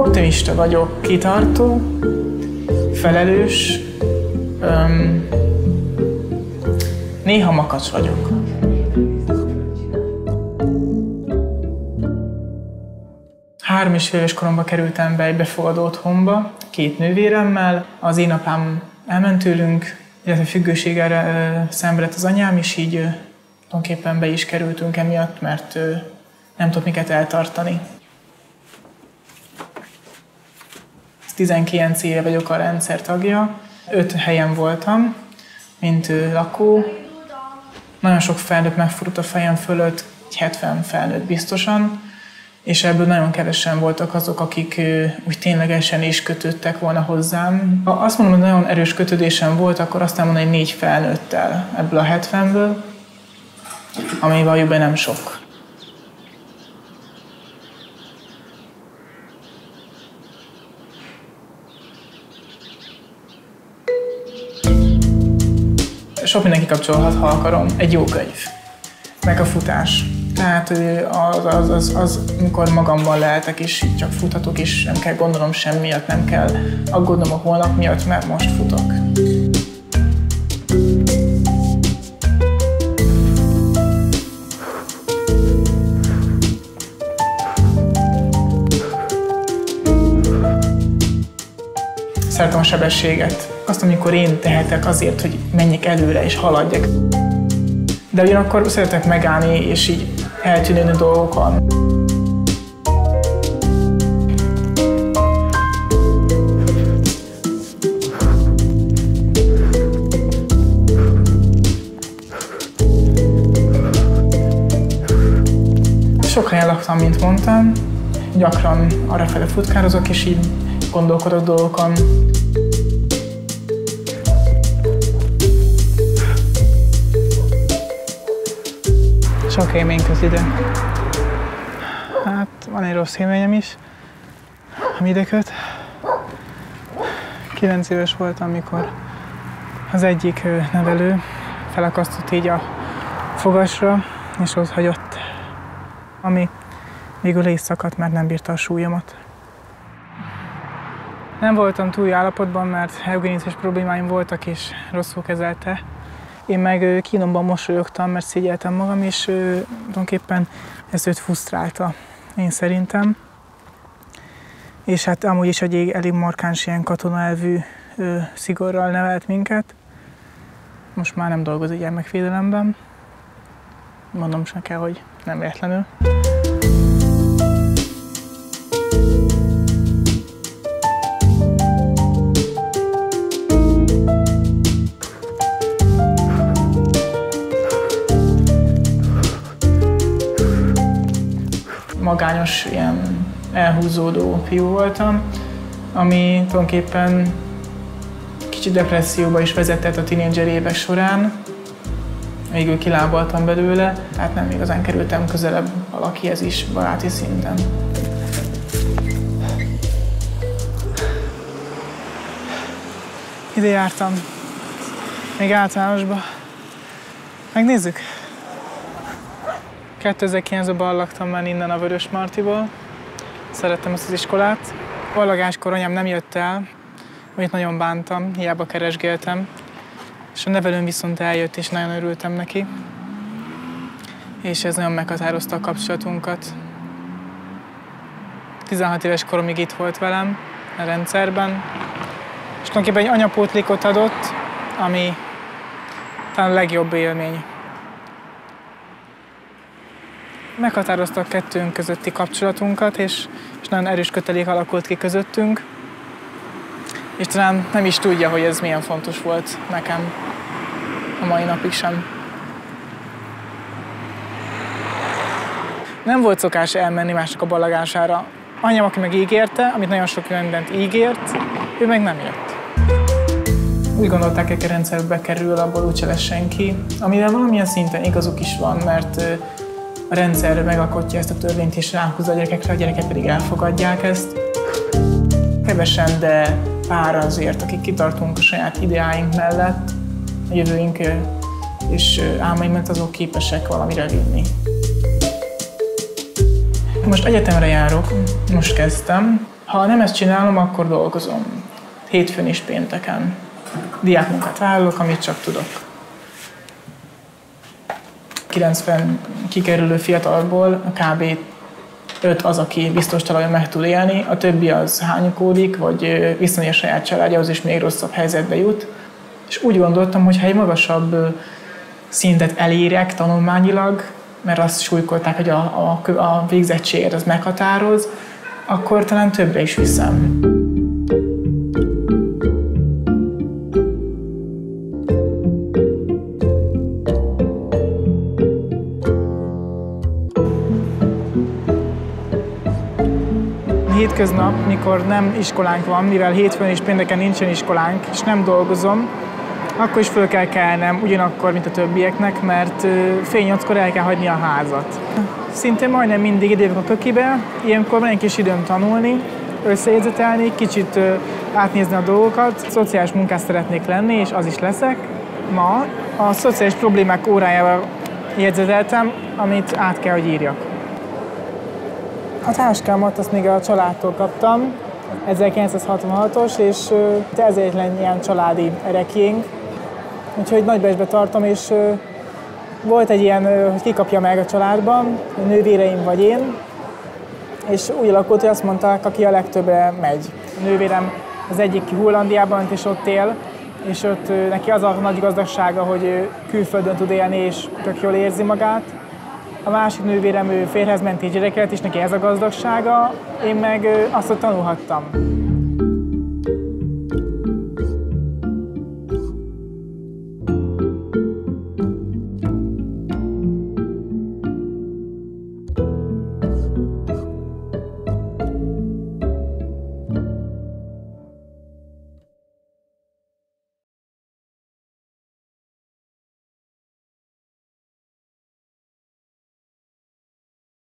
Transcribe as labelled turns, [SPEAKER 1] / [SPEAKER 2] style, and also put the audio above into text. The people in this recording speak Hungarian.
[SPEAKER 1] Optimista vagyok, kitartó, felelős, néha makacs vagyok. Három és fél éves koromban kerültem be egy befogadó otthonba, 2 nővéremmel. Az én apám elment tőlünk, illetve függőséggel szenvedett az anyám, és így tulajdonképpen be is kerültünk emiatt, mert nem tudott minket eltartani. 19 éve vagyok a rendszer tagja, 5 helyen voltam, mint lakó. Nagyon sok felnőtt megfordult a fejem fölött, 70 felnőtt biztosan, és ebből nagyon kevesen voltak azok, akik úgy ténylegesen is kötődtek volna hozzám. Ha azt mondom, hogy nagyon erős kötődésem volt, akkor azt mondani, hogy 4 felnőttel ebből a 70-ből, ami valójában nem sok. Sok mindenki kapcsolhat, ha akarom. Egy jó könyv, meg a futás. Tehát az amikor magamban lehetek, és csak futhatok, és nem kell gondolnom semmi miatt, nem kell aggódnom a holnap miatt, mert most futok. Szeretem a sebességet. Azt, amikor én tehetek azért, hogy menjek előre és haladjak. De ugyanakkor szeretek megállni és így eltűnődni dolgokon. Sok helyen laktam, mint mondtam. Gyakran arrafele futkározok, és így gondolkodok dolgokon. Sok élmény köz ide. Hát van egy rossz élményem is, ami ide köt. 9 éves voltam, amikor az egyik nevelő felakasztott így a fogasra, és ott hagyott, ami végül le is szakadt, mert nem bírta a súlyomat. Nem voltam túl jó állapotban, mert eugéniás problémáim voltak, és rosszul kezelte. Én meg kínomban mosolyogtam, mert szégyeltem magam, és tulajdonképpen ez őt frusztrálta, én szerintem. És hát amúgy is egy elég markáns ilyen katonaelvű szigorral nevelt minket. Most már nem dolgozik gyermekvédelemben. Mondom sem kell, hogy nem véletlenül. Magányos, ilyen elhúzódó fiú voltam, ami tulajdonképpen kicsit depresszióba is vezetett a tínédzser évek során. Végül kilábaltam belőle, tehát nem igazán kerültem közelebb valakihez is baráti szinten. Ide jártam, még általánosba. Megnézzük! 2009-ben laktam már innen a Vörösmartyból. Szerettem ezt az iskolát. Vallagáskor anyám nem jött el, amit nagyon bántam, hiába keresgéltem. És a nevelőm viszont eljött, és nagyon örültem neki. És ez nagyon meghatározta a kapcsolatunkat. 16 éves koromig itt volt velem a rendszerben. És tulajdonképpen egy anyapótlékot adott, ami talán a legjobb élmény. Meghatározta a kettőnk közötti kapcsolatunkat, és nagyon erős kötelék alakult ki közöttünk. És talán nem is tudja, hogy ez milyen fontos volt nekem a mai napig sem. Nem volt szokás elmenni mások a ballagására. Anyám, aki meg ígérte, amit nagyon sok mindent ígért, ő meg nem jött. Úgy gondolták, hogy a rendszerbe kerül, abból úgyse lesz senki, amire valamilyen szinten igazuk is van, mert a rendszer megalkotja ezt a törvényt és ráhúzza a gyerekekre, a gyerekek pedig elfogadják ezt. Kevesen, de pár azért, akik kitartunk a saját ideáink mellett, a jövőink és álmaink mellett, azok képesek valamire vinni. Most egyetemre járok, most kezdtem, Ha nem ezt csinálom, akkor dolgozom. Hétfőn és pénteken. Diákmunkát vállalok, amit csak tudok. 90 kikerülő fiatalból kb. 5 az, aki biztos talán meg tud élni, a többi az hányokódik, vagy viszonylag a saját családjához is még rosszabb helyzetbe jut. És úgy gondoltam, hogy ha egy magasabb szintet elérek tanulmányilag, mert azt súlykolták, hogy a végzettséget az meghatároz, akkor talán többre is viszem. Hétköznap, mikor nem iskolánk van, mivel hétfőn és pénteken nincsen iskolánk, és nem dolgozom, akkor is föl kell kelnem, ugyanakkor, mint a többieknek, mert 7:30-kor el kell hagyni a házat. Szinte majdnem mindig idejövök a kökibe, ilyenkor van egy kis időm tanulni, összejegyzetelni, kicsit átnézni a dolgokat. Szociális munkás szeretnék lenni, és az is leszek. Ma a szociális problémák órájával jegyzeteltem, amit át kell, hogy írjak. A táskámat azt még a családtól kaptam, 1966-os, és ez egyetlen ilyen családi ereklyénk. Úgyhogy nagybecsbe tartom, és volt egy ilyen, hogy ki kapja meg a családban, a nővéreim vagy én, és úgy alakult, hogy azt mondták, aki a legtöbbre megy. A nővérem az egyik Hollandiában, és ott él, és ott neki az a nagy gazdagsága, hogy ő külföldön tud élni, és tök jól érzi magát. A másik nővérem, ő férjhez ment egy gyereket, és neki ez a gazdagsága, én meg azt, hogy tanulhattam.